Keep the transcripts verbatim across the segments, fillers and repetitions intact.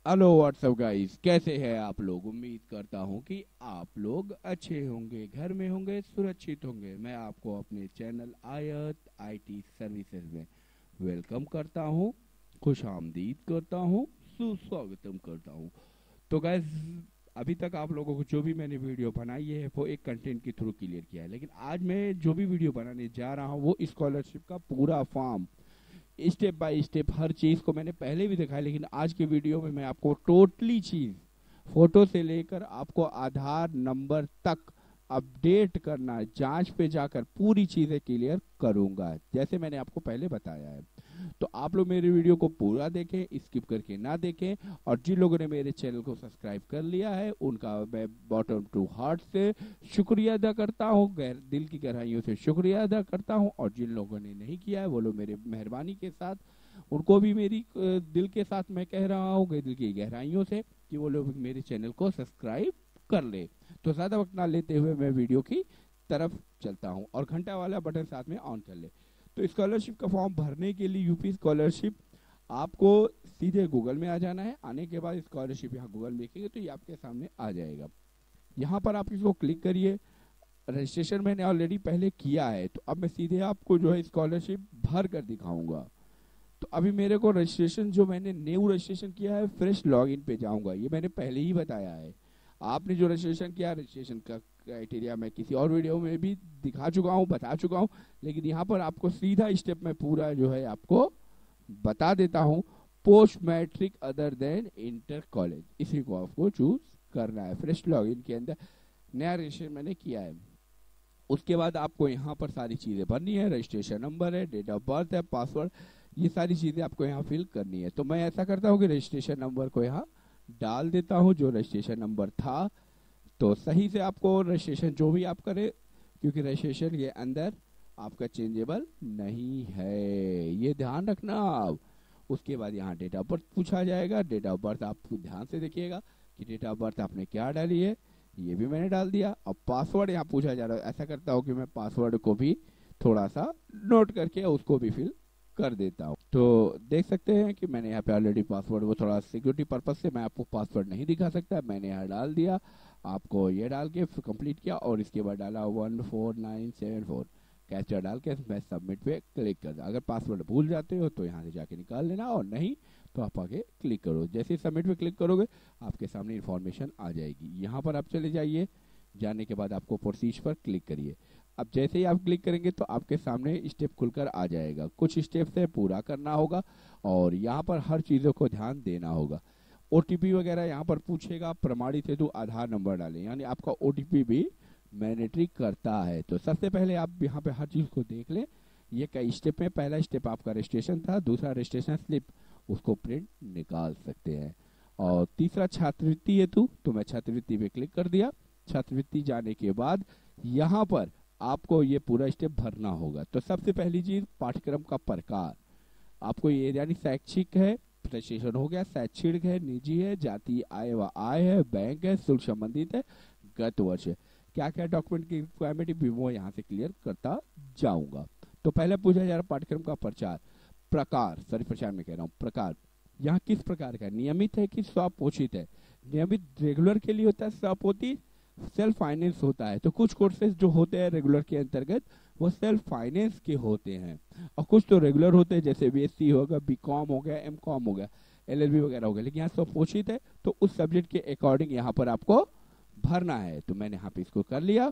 Hello what's up guys, कैसे हैं आप लोग। उम्मीद करता हूं कि आप लोग अच्छे होंगे, घर में होंगे, सुरक्षित होंगे। मैं आपको अपने चैनल आयत आईटी सर्विसेज में वेलकम करता हूं, खुश आमदीद करता हूं, सुस्वागतम करता हूं। तो गाइस, अभी तक आप लोगों को जो भी मैंने वीडियो बनाई है वो एक कंटेंट के थ्रू क्लियर किया है, लेकिन आज मैं जो भी वीडियो बनाने जा रहा हूं वो स्कॉलरशिप का पूरा फॉर्म स्टेप बाय स्टेप हर चीज को मैंने पहले भी दिखाया, लेकिन आज के वीडियो में मैं आपको टोटली चीज फोटो से लेकर आपको आधार नंबर तक अपडेट करना, जांच पे जाकर पूरी चीजें क्लियर करूंगा जैसे मैंने आपको पहले बताया है। तो आप लोग मेरे वीडियो को पूरा देखें, स्किप करके ना देखें। और जिन लोगों ने मेरे चैनल को सब्सक्राइब कर लिया है उनका मैं बॉटम टू हार्ट से शुक्रिया अदा करता हूँ, गहर दिल की गहराइयों से शुक्रिया अदा करता हूँ। और जिन लोगों ने नहीं किया है वो लोग मेरे मेहरबानी के साथ, उनको भी मेरी अ, दिल के साथ मैं कह रहा हूँ, दिल की गहराइयों से, कि वो लोग मेरे चैनल को सब्सक्राइब कर ले। तो ज़्यादा वक्त ना लेते हुए मैं वीडियो की तरफ चलता हूँ और घंटा वाला बटन साथ में ऑन कर ले। तो स्कॉलरशिप का फॉर्म भरने के लिए यूपी स्कॉलरशिप, आपको सीधे गूगल में आ जाना है। आने के बाद स्कॉलरशिप यहाँ गूगल में लिखेंगे तो ये आपके सामने आ जाएगा। यहाँ पर आप इसको क्लिक करिए। रजिस्ट्रेशन मैंने ऑलरेडी पहले किया है, तो अब मैं सीधे आपको जो है स्कॉलरशिप भर कर दिखाऊंगा। तो अभी मेरे को रजिस्ट्रेशन, जो मैंने न्यू रजिस्ट्रेशन किया है, फ्रेश लॉगिन पे जाऊंगा, ये मैंने पहले ही बताया है। आपने जो रजिस्ट्रेशन किया, रजिस्ट्रेशन का क्राइटेरिया मैं किसी और वीडियो में भी दिखा चुका हूँ, बता चुका हूँ, लेकिन यहाँ पर आपको सीधा स्टेप में पूरा जो है आपको बता देता हूँ। Post matric other than inter college, इसी को आपको चूज करना है। फ्रेश लॉगिन के अंदर नया रजिस्ट्रेशन मैंने किया है। उसके बाद आपको यहाँ पर सारी चीज़ें भरनी है। रजिस्ट्रेशन नंबर है, डेट ऑफ बर्थ है, पासवर्ड, ये सारी चीज़ें आपको यहाँ फिल करनी है। तो मैं ऐसा करता हूँ कि रजिस्ट्रेशन नंबर को यहाँ डाल देता हूँ, जो रजिस्ट्रेशन नंबर था। तो सही से आपको रजिस्ट्रेशन जो भी आप करें, क्योंकि रजिस्ट्रेशन के अंदर आपका चेंजेबल नहीं है, ये ध्यान रखना आप। उसके बाद यहाँ डेट ऑफ बर्थ पूछा जाएगा। डेट ऑफ बर्थ आप ध्यान से देखिएगा कि डेट ऑफ बर्थ आपने क्या डाली है, ये भी मैंने डाल दिया। अब पासवर्ड यहाँ पूछा जा रहा है, ऐसा करता हूँ कि मैं पासवर्ड को भी थोड़ा सा नोट करके उसको भी फिल कर देता हूँ। तो देख सकते हैं कि मैंने यहाँ पे ऑलरेडी पासवर्ड, वो थोड़ा सिक्योरिटी पर्पज से मैं आपको पासवर्ड नहीं दिखा सकता, मैंने यहाँ डाल दिया। आपको ये डाल के कंप्लीट किया और इसके बाद डाला one four nine seven four, captcha डाल के मैं सबमिट पे क्लिक कर। अगर पासवर्ड भूल जाते हो तो यहाँ से जाके निकाल लेना, और नहीं तो आप आगे क्लिक करो। जैसे ही सबमिट पे क्लिक करोगे आपके सामने इन्फॉर्मेशन आ जाएगी। यहाँ पर आप चले जाइए, जाने के बाद आपको प्रोसीज पर क्लिक करिए। अब जैसे ही आप क्लिक करेंगे तो आपके सामने स्टेप खुलकर आ जाएगा। कुछ स्टेप से पूरा करना होगा और यहाँ पर हर चीज़ों को ध्यान देना होगा। ओटीपी वगैरह यहाँ पर पूछेगा, प्रमाणित हेतु आधार नंबर डालें, यानी आपका ओटीपी भी मैंडेटरी करता है। तो सबसे पहले आप यहाँ पे हर चीज़ को देख लें। ये कई स्टेप में, पहला स्टेप आपका रजिस्ट्रेशन था, दूसरा रजिस्ट्रेशन स्लिप, उसको प्रिंट निकाल सकते हैं, और तीसरा छात्रवृत्ति हेतु, तो मैं छात्रवृत्ति पे क्लिक कर दिया। छात्रवृत्ति जाने के बाद यहाँ पर आपको ये पूरा स्टेप भरना होगा। तो सबसे पहली चीज, पाठ्यक्रम का प्रकार आपको ये, यानी शैक्षिक है, रजिस्ट्रेशन हो गया, शैक्षणिक है, निजी है, जाति आय व आय है, बैंक है, शुल्क संबंधित है, गत वर्ष है। क्या क्या डॉक्यूमेंट की रिक्वायरमेंट भी वो यहाँ से क्लियर करता जाऊंगा। तो पहले पूछा जा रहा पाठ्यक्रम का प्रचार प्रकार, सॉरी प्रचार में कह रहा हूँ, प्रकार यहाँ किस प्रकार का है, नियमित है कि स्वपोषित है। नियमित रेगुलर के लिए होता है, स्वपोषित सेल्फ फाइनेंस होता है। तो कुछ कोर्सेज जो होते हैं रेगुलर के अंतर्गत वो सेल्फ फाइनेंस के होते हैं, और कुछ तो रेगुलर होते हैं, जैसे बीएससी हो गया, बीकॉम हो गया, एमकॉम हो गया, एलएलबी वगैरह हो गया। लेकिन यहाँ स्वपोषित है तो उस सब्जेक्ट के अकॉर्डिंग यहाँ पर आपको भरना है। तो मैंने यहाँ पे इसको कर लिया।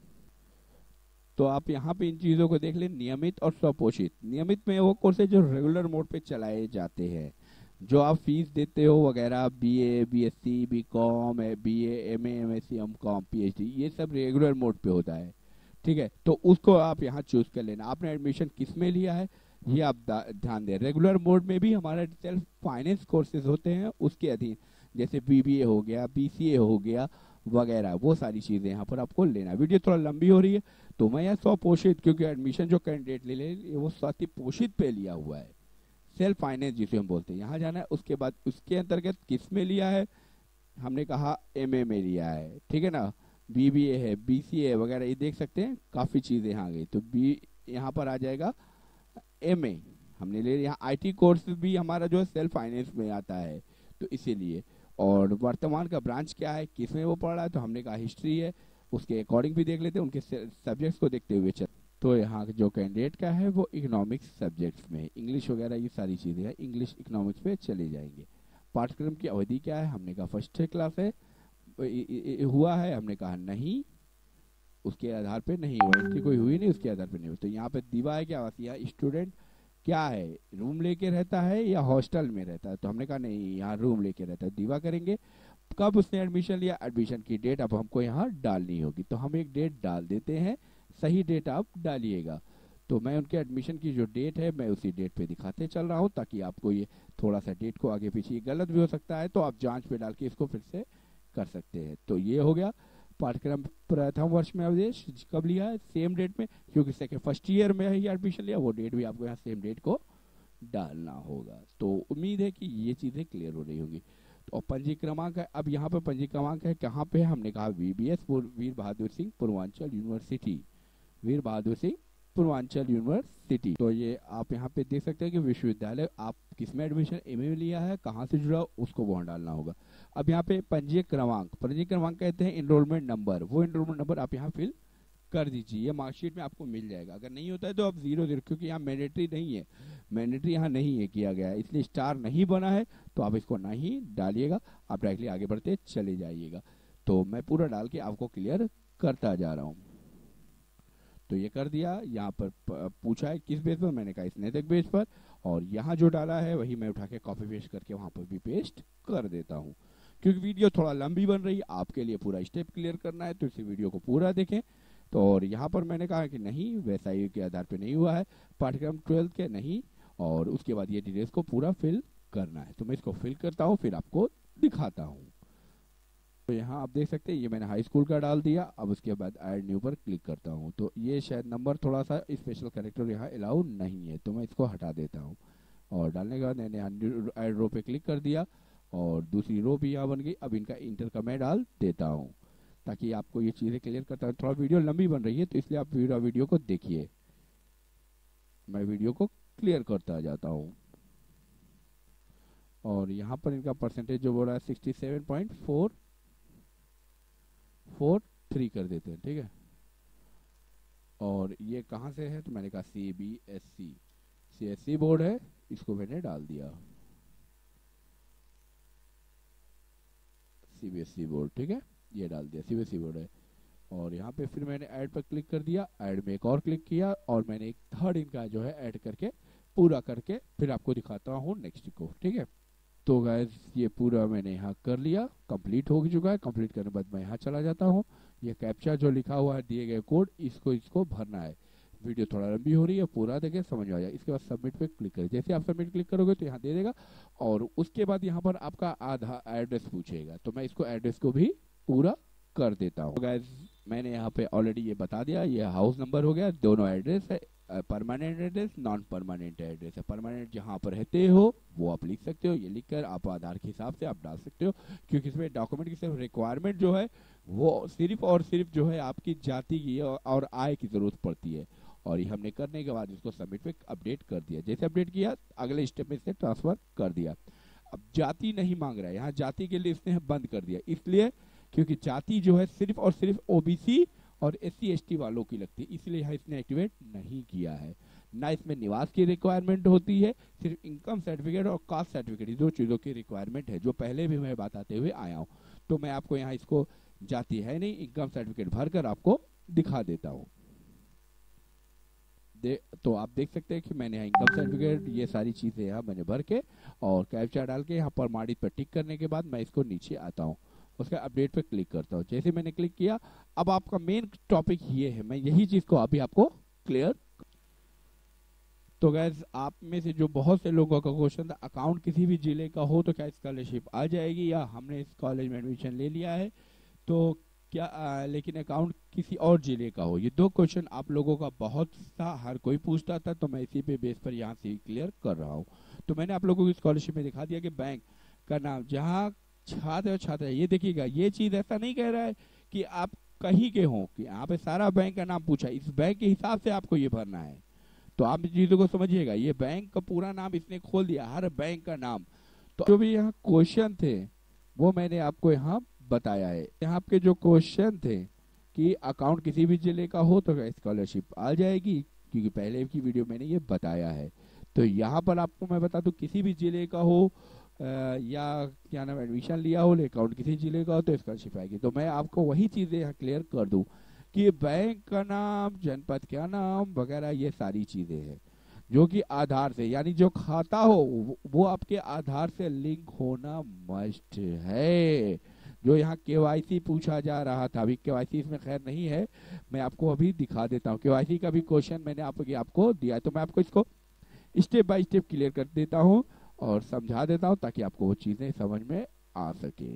तो आप यहाँ पे इन चीज़ों को देख लें, नियमित और स्वपोषित। नियमित में वो कोर्सेज जो रेगुलर मोड पे चलाए जाते हैं, जो आप फीस देते हो वगैरह, BA, BSc, BCom, BA, MA, MSc, MCom, PhD, ये सब रेगुलर मोड पे होता है। ठीक है, तो उसको आप यहाँ चूज कर लेना। आपने एडमिशन किस में लिया है ये आप ध्यान दें। रेगुलर मोड में भी हमारे सेल्फ फाइनेंस कोर्सेज होते हैं उसके अधीन, जैसे बीबीए हो गया, बीसीए हो गया वगैरह, वो सारी चीज़ें यहाँ पर आपको लेना। वीडियो थोड़ा लंबी हो रही है तो मैं यहाँ स्वपोषित, क्योंकि एडमिशन जो कैंडिडेट ले ले वो स्वति पोषित पे लिया हुआ है, सेल्फ फाइनेंस जिसे हम बोलते हैं, यहाँ जाना है। उसके बाद उसके अंतर्गत किस में लिया है, हमने कहा एमए में लिया है, ठीक है ना, बीबीए है, बीसीए वगैरह, ये देख सकते हैं काफ़ी चीज़ें यहाँ आ गई। तो बी यहाँ पर आ जाएगा एमए हमने ले लिया। यहाँ आईटी कोर्स भी हमारा जो है सेल्फ फाइनेंस में आता है, तो इसीलिए। और वर्तमान का ब्रांच क्या है, किसमें वो पढ़ रहा है, तो हमने कहा हिस्ट्री है, उसके अकॉर्डिंग भी देख लेते हैं, उनके सब्जेक्ट्स को देखते हुए चल। तो यहाँ जो कैंडिडेट का है वो इकोनॉमिक्स सब्जेक्ट्स में, इंग्लिश वगैरह ये सारी चीज़ें हैं, इंग्लिश इकोनॉमिक्स पे चले जाएंगे। पाठ्यक्रम की अवधि क्या है, हमने कहा फर्स्ट क्लास है, इ- इ- इ- हुआ है, हमने कहा नहीं, उसके आधार पे नहीं हुआ, इसकी कोई हुई नहीं, उसके आधार पे नहीं हुआ। तो यहाँ पे दीवा है क्या, यहाँ स्टूडेंट क्या है, रूम लेके रहता है या हॉस्टल में रहता है, तो हमने कहा नहीं, यहाँ रूम लेके रहता है, दीवा करेंगे। कब उसने एडमिशन लिया, एडमिशन की डेट अब हमको यहाँ डालनी होगी, तो हम एक डेट डाल देते हैं, सही डेट आप डालिएगा। तो मैं उनके एडमिशन की जो डेट है मैं उसी डेट पे दिखाते चल रहा हूँ, ताकि आपको ये थोड़ा सा डेट को आगे पीछे गलत भी हो सकता है, तो आप जांच पे डाल के इसको फिर से कर सकते हैं। तो ये हो गया पाठ्यक्रम प्रथम वर्ष में आवेश कब लिया है, सेम डेट में, क्योंकि सेकेंड फर्स्ट ईयर में ही एडमिशन लिया, वो डेट भी आपको यहाँ सेम डेट को डालना होगा। तो उम्मीद है कि ये चीज़ें क्लियर हो रही होंगी। और पंजी क्रमांक है, अब यहाँ पे पंजी क्रमांक है कहाँ पे है, हमने कहा VBS Veer Bahadur Singh Purvanchal university, Veer Bahadur Singh Purvanchal university. तो ये आप यहाँ पे देख सकते हैं कि विश्वविद्यालय आप किसमें एडमिशन एमए में लिया है, कहाँ से जुड़ा, उसको वहाँ डालना होगा। अब यहाँ पे पंजीयक क्रमांक, पंजीयक क्रमांक कहते हैं एनरोलमेंट नंबर, वो एनरोलमेंट नंबर आप यहाँ फिल कर दीजिए, ये मार्कशीट में आपको मिल जाएगा। अगर नहीं होता है तो आप जीरो जीरो, क्योंकि यहाँ मैंडेटरी नहीं है, मैंडेटरी यहाँ नहीं है किया गया है, इसलिए स्टार नहीं बना है, तो आप इसको नहीं डालिएगा, आप डायरेक्टली आगे बढ़ते चले जाइएगा। तो मैं पूरा डाल के आपको क्लियर करता जा रहा हूँ। तो ये कर दिया, यहाँ पर पूछा है किस बेस पर, मैंने कहा स्नातक बेस पर, और यहाँ जो डाला है वही मैं उठा के कॉपी पेस्ट करके वहाँ पर भी पेस्ट कर देता हूँ। क्योंकि वीडियो थोड़ा लंबी बन रही है, आपके लिए पूरा स्टेप क्लियर करना है, तो इसी वीडियो को पूरा देखें। तो और यहाँ पर मैंने कहा कि नहीं वैसा के आधार पर नहीं हुआ है, पाठ्यक्रम ट्वेल्थ के नहीं, और उसके बाद ये डिटेल्स को पूरा फिल करना है। तो मैं इसको फिल करता हूँ, फिर आपको दिखाता हूँ। तो यहाँ आप देख सकते हैं ये मैंने हाई स्कूल का डाल दिया। अब उसके बाद ऐड न्यू पर क्लिक करता हूँ, तो ये शायद नंबर थोड़ा सा स्पेशल कैरेक्टर यहाँ अलाउ नहीं है, तो मैं इसको हटा देता हूँ। और डालने के बाद मैंने ऐड रो पे क्लिक कर दिया, और दूसरी रो भी यहाँ बन गई। अब इनका इंटर का मैं डाल देता हूँ, ताकि आपको ये चीज़ें क्लियर करता हूँ। थोड़ा वीडियो लंबी बन रही है, तो इसलिए आप पूरा वीडियो को देखिए, मैं वीडियो को क्लियर करता जाता हूँ। और यहाँ पर इनका परसेंटेज जो बोल रहा है sixty seven point four four three कर देते हैं, ठीक है। और ये कहाँ से है, तो मैंने कहा C B S C C S C board है, इसको मैंने डाल दिया C B S C board, ठीक है, ये डाल दिया C B S C board है। और यहाँ पे फिर मैंने ऐड पर क्लिक कर दिया, ऐड में एक और क्लिक किया, और मैंने एक थर्ड इनका जो है ऐड करके पूरा करके फिर आपको दिखाता हूँ नेक्स्ट को, ठीक है। तो गाइस ये पूरा मैंने यहाँ कर लिया, कंप्लीट हो चुका है। कंप्लीट करने के बाद मैं यहाँ चला जाता हूँ, ये कैप्चा जो लिखा हुआ है दिए गए कोड, इसको इसको भरना है। वीडियो थोड़ा लंबी हो रही है, पूरा देखें समझ आ जाए। इसके बाद सबमिट पे क्लिक करें, जैसे आप सबमिट क्लिक करोगे तो यहाँ दे देगा, और उसके बाद यहाँ पर आपका आधा एड्रेस पूछेगा, तो मैं इसको एड्रेस को भी पूरा कर देता हूँ। गाइस मैंने यहाँ पे ऑलरेडी ये बता दिया, ये हाउस नंबर हो गया, दोनों एड्रेस है, permanent address, non permanent address है। परमानेंट जहाँ पर रहते हो वो आप लिख सकते हो, ये लिखकर आप आधार के हिसाब से आप डाल सकते हो, क्योंकि इसमें डॉक्यूमेंट की सिर्फ रिक्वायरमेंट जो है वो सिर्फ और सिर्फ जो है आपकी जाति की और आय की जरूरत पड़ती है। और ये हमने करने के बाद इसको सबमिट पे अपडेट कर दिया, जैसे अपडेट किया अगले स्टेप में से ट्रांसफर कर दिया। अब जाति नहीं मांग रहा है, यहाँ जाति के लिए इसने बंद कर दिया, इसलिए क्योंकि जाति जो है सिर्फ और सिर्फ ओबीसी और एस सी एस टी वालों की लगती है, इसलिए यहाँ इसने एक्टिवेट नहीं किया है। ना इसमें निवास की रिक्वायरमेंट होती है, सिर्फ इनकम सर्टिफिकेट और कास्ट सर्टिफिकेट, दो चीज़ों की रिक्वायरमेंट है, जो पहले भी मैं बताते हुए आया हूँ। तो मैं आपको यहाँ इसको जाति है नहीं, इनकम सर्टिफिकेट भरकर आपको दिखा देता हूँ। दे तो आप देख सकते हैं कि मैंने यहाँ इनकम सर्टिफिकेट ये सारी चीज़ें यहाँ मैंने भर के और कैप्चा डाल के यहाँ प्रमाणित पर टिक करने के बाद मैं इसको नीचे आता हूँ, उसका अपडेट पे क्लिक करता हूँ। जैसे मैंने क्लिक किया, अब आपका मेन टॉपिक ये है, मैं यही चीज़ को अभी आपको क्लियर। तो गैस आप में से जो बहुत से लोगों का क्वेश्चन था, अकाउंट किसी भी जिले का हो तो क्या स्कॉलरशिप आ जाएगी, या हमने इस कॉलेज में एडमिशन ले लिया है तो क्या आ, लेकिन अकाउंट किसी और जिले का हो। ये दो क्वेश्चन आप लोगों का बहुत सा हर कोई पूछता था, तो मैं इसी पे बेस पर यहाँ से क्लियर कर रहा हूँ। तो मैंने आप लोगों को स्कॉलरशिप में दिखा दिया कि बैंक का नाम, जहाँ छात्र और छात्र है, ये देखिएगा ये चीज़ ऐसा नहीं कह रहा है कि आप कहीं के हों, कि यहाँ पे सारा बैंक का नाम पूछा, इस बैंक के हिसाब से आपको ये भरना है। तो आप चीज़ों को समझिएगा, ये बैंक का पूरा नाम इसने खोल दिया, हर बैंक का नाम। तो जो भी यहाँ क्वेश्चन थे वो मैंने आपको यहाँ बताया है। यहाँ आपके जो क्वेश्चन थे कि अकाउंट किसी भी जिले का हो तो स्कॉलरशिप आ जाएगी, क्योंकि पहले की वीडियो मैंने ये बताया है। तो यहाँ पर आपको मैं बता दूं, किसी भी जिले का हो आ, या क्या नाम एडमिशन लिया हो, अकाउंट किसी जिले का हो तो स्कॉलरशिप आएगी। तो मैं आपको वही चीज़ें यहाँ क्लियर कर दूं कि बैंक का नाम, जनपद का नाम वगैरह ये सारी चीज़ें हैं जो कि आधार से, यानी जो खाता हो वो आपके आधार से लिंक होना मस्ट है। जो यहाँ केवाईसी पूछा जा रहा था, अभी केवाईसी इसमें खैर नहीं है, मैं आपको अभी दिखा देता हूँ। केवाईसी का भी क्वेश्चन मैंने आप, आपको दिया है, तो मैं आपको इसको स्टेप बाय स्टेप क्लियर कर देता हूँ और समझा देता हूँ ताकि आपको वो चीज़ें समझ में आ सके।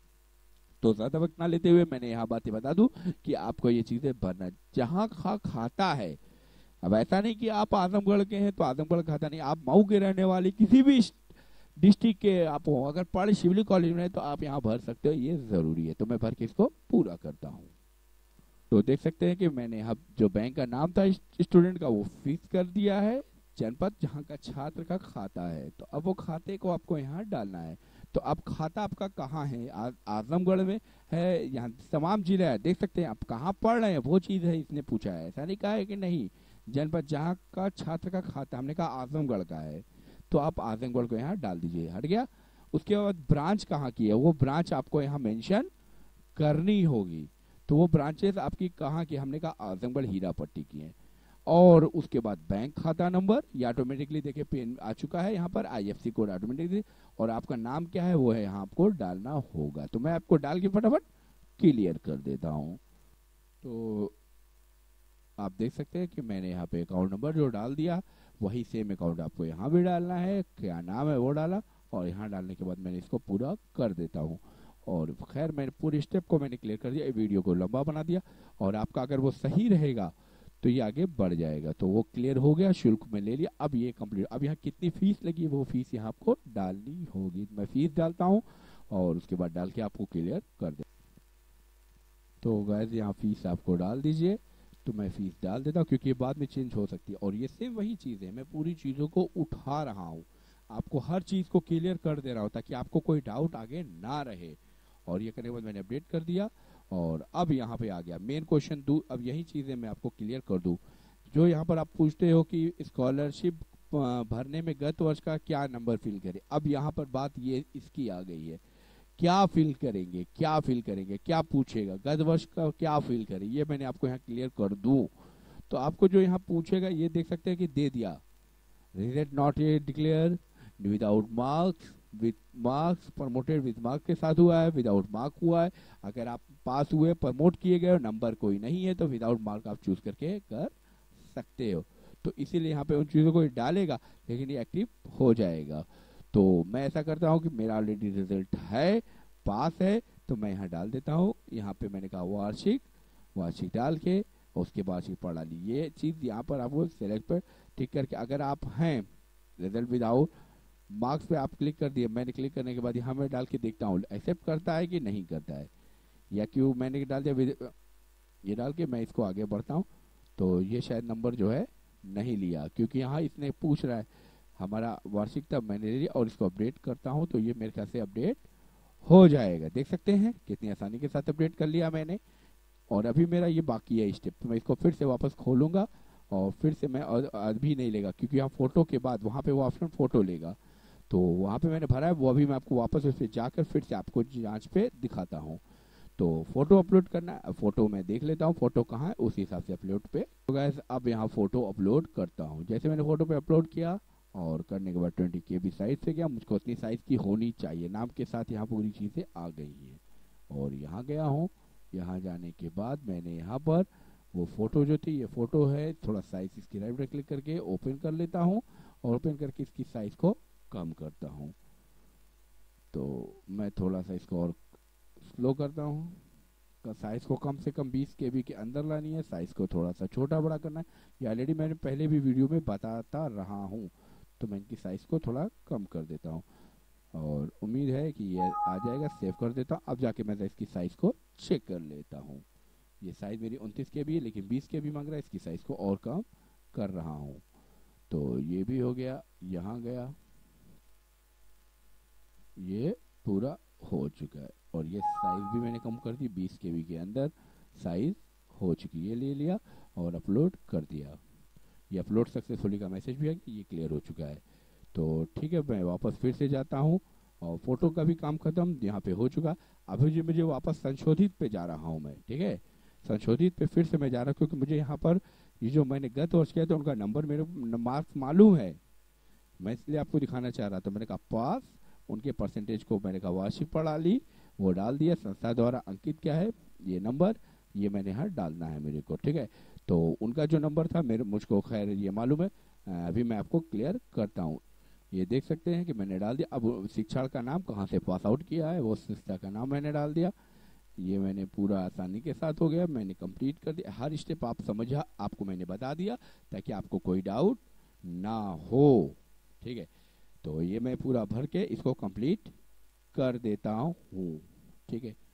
तो ज़्यादा वक्त ना लेते हुए मैंने यहाँ बातें बता दूँ कि आपको ये चीज़ें भरना, जहाँ खा खाता है। अब ऐसा नहीं कि आप आजमगढ़ के हैं तो आजमगढ़ खाता नहीं, आप मऊ के रहने वाले किसी भी डिस्ट्रिक्ट के आप हो, अगर पढ़े शिवली कॉलेज में है तो आप यहाँ भर सकते हो, ये ज़रूरी है। तो मैं भर के इसको पूरा करता हूँ। तो देख सकते हैं कि मैंने यहाँ जो बैंक का नाम था स्टूडेंट का वो फिक्स कर दिया है, जनपद जहाँ का छात्र का खाता है। तो अब वो खाते को आपको यहाँ डालना है। तो अब खाता आपका कहाँ है, आ, आजमगढ़ में है, यहाँ तमाम जिले है, देख सकते हैं आप कहाँ पढ़ रहे हैं वो चीज़ है इसने पूछा है, ऐसा नहीं कहा है कि नहीं। जनपद जहाँ का छात्र का खाता, हमने कहा आजमगढ़ का है, तो आप आजमगढ़ को यहाँ डाल दीजिए, हट गया। उसके बाद ब्रांच कहाँ की है, वो ब्रांच आपको यहाँ मेंशन करनी होगी। तो वो ब्रांचेस आपकी कहाँ की, हमने कहा आजमगढ़ हीरा पट्टी की है। और उसके बाद बैंक खाता नंबर, ये ऑटोमेटिकली देखिए पिन आ चुका है यहाँ पर, आईएफएससी कोड ऑटोमेटिकली, और आपका नाम क्या है वो है यहाँ आपको डालना होगा। तो मैं आपको डाल के फटाफट क्लियर कर देता हूँ। तो आप देख सकते हैं कि मैंने यहाँ पे अकाउंट नंबर जो डाल दिया, वही सेम अकाउंट आपको यहाँ भी डालना है, क्या नाम है वो डाला, और यहाँ डालने के बाद मैंने इसको पूरा कर देता हूँ। और खैर मैंने पूरे स्टेप को मैंने क्लियर कर दिया, वीडियो को लंबा बना दिया, और आपका अगर वो सही रहेगा तो ये आगे बढ़ जाएगा। तो वो क्लियर हो गया, शुल्क में ले लिया, अब ये कंप्लीट। अब यहाँ कितनी फीस लगी वो फीस यहाँ आपको डालनी होगी। मैं फीस डालता हूँ और उसके बाद डाल के आपको क्लियर कर दे। तो गैस यहाँ फीस आपको डाल दीजिए। तो मैं फीस डाल देता हूँ क्योंकि ये बाद में चेंज हो सकती है, और ये सेम वही चीज़ है, मैं पूरी चीज़ों को उठा रहा हूँ, आपको हर चीज़ को क्लियर कर दे रहा हूँ ताकि आपको कोई डाउट आगे ना रहे। और ये करने के बाद मैंने अपडेट कर दिया, और अब यहाँ पे आ गया मेन क्वेश्चन दू। अब यही चीज़ें मैं आपको क्लियर कर दूँ, जो यहाँ पर आप पूछते हो कि स्कॉलरशिप भरने में गत वर्ष का क्या नंबर फिल करें। अब यहाँ पर बात ये इसकी आ गई है, क्या फिल करेंगे, क्या फिल करेंगे, क्या पूछेगा, गत वर्ष का क्या फिल करें, ये मैंने आपको यहाँ क्लियर कर दूँ। तो आपको जो यहाँ पूछेगा ये देख सकते हैं कि दे दिया, रिजल्ट नॉट ये declare, without marks, with marks, promoted with marks के साथ हुआ है, विदाउट मार्क हुआ है। अगर आप पास हुए, प्रमोट किए गए और नंबर कोई नहीं है तो विदाउट मार्क आप चूज करके कर सकते हो। तो इसीलिए यहाँ पे उन चीज़ों को डालेगा, लेकिन ये एक्टिव हो जाएगा। तो मैं ऐसा करता हूँ कि मेरा ऑलरेडी रिजल्ट है, पास है, तो मैं यहाँ डाल देता हूँ। यहाँ पे मैंने कहा वार्षिक, वार्षिक डाल के उसके बाद वार्षिक पढ़ा ली, ये चीज़ यहाँ पर आपको सेलेक्ट पर टिक करके, अगर आप हैं रिजल्ट विदाउट मार्क्स पे आप क्लिक कर दिए, मैंने क्लिक करने के बाद यहाँ मैं डाल के देखता हूँ एक्सेप्ट करता है कि नहीं करता है, या क्यों मैंने डाल दिया, ये डाल के मैं इसको आगे बढ़ता हूँ। तो ये शायद नंबर जो है नहीं लिया, क्योंकि यहाँ इसने पूछ रहा है हमारा वार्षिक, तब मैंने ले लिया और इसको अपडेट करता हूँ तो ये मेरे ख्याल से अपडेट हो जाएगा। देख सकते हैं कितनी आसानी के साथ अपडेट कर लिया मैंने। और अभी मेरा ये बाकी है स्टेप, तो मैं इसको फिर से वापस खोलूँगा और फिर से मैं अभी नहीं लेगा, क्योंकि यहाँ फोटो के बाद वहाँ पे वो ऑप्शन फोटो लेगा, तो वहाँ पे मैंने भरा है वो, अभी मैं आपको वापस उस पर जाकर फिर से आपको जांच पे दिखाता हूँ। तो फोटो अपलोड करना है, फोटो मैं देख लेता हूँ फोटो कहाँ है, उसी हिसाब से अपलोड पे। तो गैस अब यहाँ फोटो अपलोड करता हूँ। जैसे मैंने फोटो पे अपलोड किया और करने के बाद ट्वेंटी के बी साइज से गया, मुझको उतनी साइज की होनी चाहिए, नाम के साथ यहाँ पूरी चीज़ें आ गई हैं। और यहाँ गया हूँ, यहाँ जाने के बाद मैंने यहाँ पर वो फोटो जो थी, ये फोटो है, थोड़ा साइज इसकी राइट पर क्लिक करके ओपन कर लेता हूँ, और ओपन करके इसकी साइज को कम करता हूँ। तो मैं थोड़ा सा इसको और स्लो करता हूँ, का साइज़ को कम से कम बीस के बी के अंदर लानी है, साइज़ को थोड़ा सा छोटा बड़ा करना है, ये ऑलरेडी मैंने पहले भी वीडियो में बताता रहा हूँ। तो मैं इनकी साइज़ को थोड़ा कम कर देता हूँ, और उम्मीद है कि ये आ जाएगा। सेव कर देता हूँ। अब जाके मैं इसकी साइज़ को चेक कर लेता हूँ। ये साइज़ मेरी उनतीस के बी है, लेकिन बीस के बी मांग रहा है, इसकी साइज़ को और कम कर रहा हूँ। तो ये भी हो गया, यहाँ गया, ये पूरा हो चुका है और ये साइज़ भी मैंने कम कर दी, बीस के बी के अंदर साइज़ हो चुकी है। ले लिया और अपलोड कर दिया, ये अपलोड सक्सेसफुली का मैसेज भी आ गया, ये क्लियर हो चुका है। तो ठीक है, मैं वापस फिर से जाता हूँ और फोटो का भी काम खत्म यहाँ पे हो चुका। अभी जो मुझे वापस संशोधित पे जा रहा हूँ मैं, ठीक है, संशोधित पे फिर से मैं जा रहा हूँ क्योंकि मुझे यहाँ पर ये जो मैंने गत वर्ष किया था उनका नंबर मेरे मार्क्स मालूम है, मैं इसलिए आपको दिखाना चाह रहा था। मैंने कहा पास, उनके परसेंटेज को मैंने कहा वार्षिक पढ़ा ली, वो डाल दिया, संस्था द्वारा अंकित क्या है ये नंबर, ये मैंने यहाँ डालना है मेरे को, ठीक है। तो उनका जो नंबर था मेरे मुझको खैर ये मालूम है, अभी मैं आपको क्लियर करता हूँ। ये देख सकते हैं कि मैंने डाल दिया। अब शिक्षण का नाम कहाँ से पास आउट किया है वो संस्था का नाम मैंने डाल दिया, ये मैंने पूरा आसानी के साथ हो गया, मैंने कंप्लीट कर दिया। हर स्टेप आप समझा, आपको मैंने बता दिया ताकि आपको कोई डाउट ना हो, ठीक है। तो ये मैं पूरा भर के इसको कंप्लीट कर देता हूँ, ठीक है,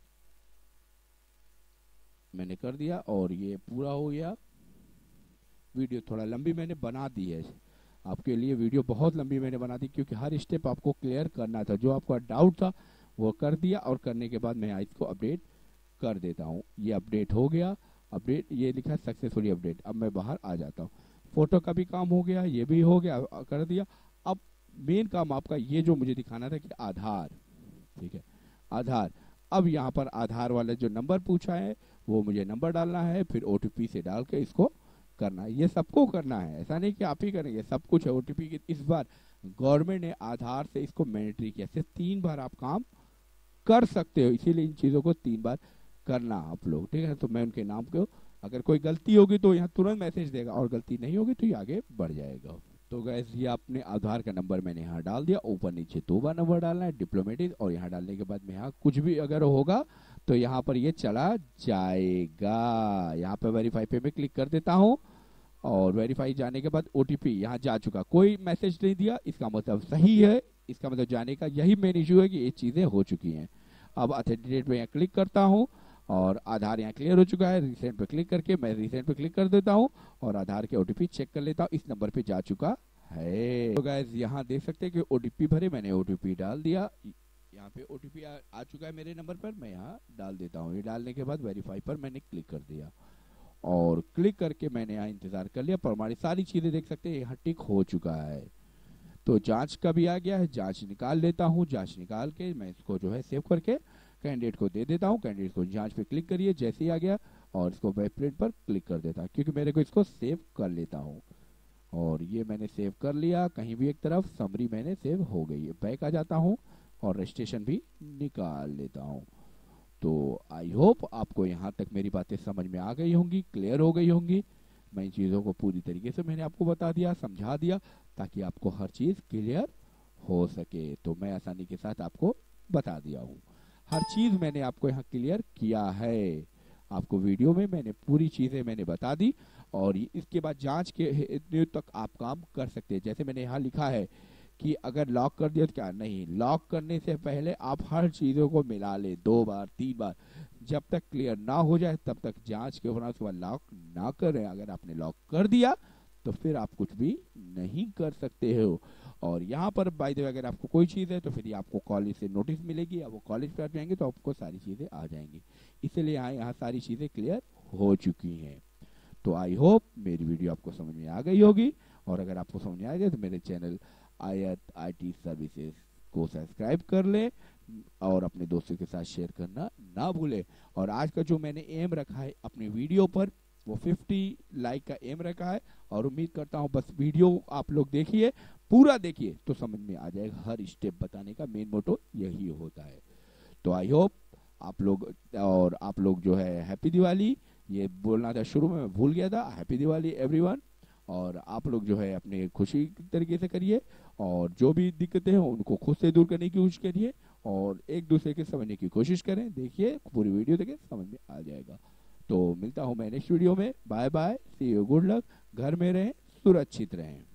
मैंने कर दिया और ये पूरा हो गया। वीडियो थोड़ा लंबी मैंने बना दी है आपके लिए, वीडियो बहुत लंबी मैंने बना दी क्योंकि हर स्टेप आपको क्लियर करना था, जो आपका डाउट था वो कर दिया और करने के बाद मैं इसको अपडेट कर देता हूँ। ये अपडेट हो गया, अपडेट ये लिखा है सक्सेसफुली अपडेट। अब मैं बाहर आ जाता हूँ, फोटो का भी काम हो गया, ये भी हो गया, कर दिया। अब मेन काम आपका ये जो मुझे दिखाना था कि आधार, ठीक है, आधार। अब यहाँ पर आधार वाला जो नंबर पूछा है वो मुझे नंबर डालना है, फिर ओटीपी से डाल के इसको करना है। ये सबको करना है, ऐसा नहीं कि आप ही करेंगे, सब कुछ है। ओटीपी की इस बार गवर्नमेंट ने आधार से इसको मैंडेटरी किया, सिर्फ तीन बार आप काम कर सकते हो, इसीलिए इन चीज़ों को तीन बार करना आप लोग, ठीक है। तो मैं उनके नाम को, अगर कोई गलती होगी तो यहाँ तुरंत मैसेज देगा और गलती नहीं होगी तो ये आगे बढ़ जाएगा। तो गैस ये आपने आधार का नंबर मैंने यहाँ डाल दिया, ऊपर नीचे दो बार नंबर डालना है डिप्लोमेटिक, और यहाँ डालने के बाद में यहाँ कुछ भी अगर होगा तो यहाँ पर ये चला जाएगा। यहाँ पे वेरीफाई पे मैं क्लिक कर देता हूँ और वेरीफाई जाने के बाद ओटीपी यहाँ जा चुका, कोई मैसेज नहीं दिया, इसका मतलब सही है, इसका मतलब जाने का यही मेन इशू है कि ये चीज़ें हो चुकी हैं। अब ऑथेंटिकेट पे यहाँ क्लिक करता हूँ और आधार यहाँ क्लियर हो चुका है। रिसेंट पे क्लिक करके मैं रिसेंट पे क्लिक कर देता हूँ और आधार के ओटीपी चेक कर लेता हूँ, इस नंबर पे जा चुका है। तो गाइस यहाँ देख सकते हैं कि ओटीपी भरे, मैंने ओटीपी डाल दिया, यहाँ पे ओटीपी आ, आ चुका है मेरे नंबर पर, मैं यहाँ डाल देता हूँ। ये डालने के बाद वेरीफाई पर मैंने क्लिक कर दिया और क्लिक करके मैंने यहाँ इंतजार कर लिया, पर हमारी सारी चीज़ें देख सकते हैं यहाँ टिक हो चुका है। तो जांच का भी आ गया है, जांच निकाल लेता हूँ, जांच निकाल के मैं इसको जो है सेव करके कैंडिडेट को दे देता हूँ। कैंडिडेट को जांच पे क्लिक करिए, जैसे ही आ गया और इसको वेब प्रिंट पर क्लिक कर देता हूँ क्योंकि मेरे को इसको सेव कर लेता हूँ। और ये मैंने सेव कर लिया, कहीं भी एक तरफ समरी मैंने सेव हो गई है। बैक आ जाता हूँ और रजिस्ट्रेशन भी निकाल लेता हूँ। तो आई होप आपको यहाँ तक मेरी बातें समझ में आ गई होंगी, क्लियर हो गई होंगी। मैं इन चीज़ों को पूरी तरीके से मैंने आपको बता दिया, समझा दिया, ताकि आपको हर चीज़ क्लियर हो सके। तो मैं आसानी के साथ आपको बता दिया हूँ, हर चीज़ मैंने आपको यहाँ क्लियर किया है। आपको वीडियो में मैंने पूरी चीज़ें मैंने बता दी और इसके बाद जांच के तक आप काम कर सकते हैं। जैसे मैंने यहाँ लिखा है कि अगर लॉक कर दिया तो क्या, नहीं, लॉक करने से पहले आप हर चीज़ों को मिला ले, दो बार तीन बार, जब तक क्लियर ना हो जाए तब तक जांच के होना, उसके बाद लॉक ना करें। अगर आपने लॉक कर दिया तो फिर आप कुछ भी नहीं कर सकते हो। और यहाँ पर बाय द वे अगर आपको कोई चीज़ है तो फिर आपको कॉलेज से नोटिस मिलेगी, अब वो कॉलेज पर जाएंगे तो आपको सारी चीज़ें आ जाएंगी। इसलिए यहाँ यहाँ सारी चीज़ें क्लियर हो चुकी हैं। तो आई होप मेरी वीडियो आपको समझ में आ गई होगी, और अगर आपको समझ में आ गया तो मेरे channel Aayat I T services को सब्सक्राइब कर ले और अपने दोस्तों के साथ शेयर करना ना भूले। और आज का जो मैंने एम रखा है अपनी वीडियो पर वो पचास लाइक का एम रखा है, और उम्मीद करता हूँ बस वीडियो आप लोग देखिए, पूरा देखिए तो समझ में आ जाएगा। हर स्टेप बताने का मेन मोटो यही होता है। तो आई होप आप लोग, और आप लोग जो है हैप्पी दिवाली, ये बोलना था शुरू में मैं भूल गया था, हैप्पी दिवाली एवरीवन। और आप लोग जो है अपने खुशी तरीके से करिए और जो भी दिक्कतें हैं उनको खुद से दूर करने की कोशिश करिए और एक दूसरे के समझने की कोशिश करें। देखिए पूरी वीडियो देखिए, समझ में आ जाएगा। तो मिलता हूँ मैं नेक्स्ट वीडियो में, bye bye, see you, good luck, घर में रहें, सुरक्षित रहें।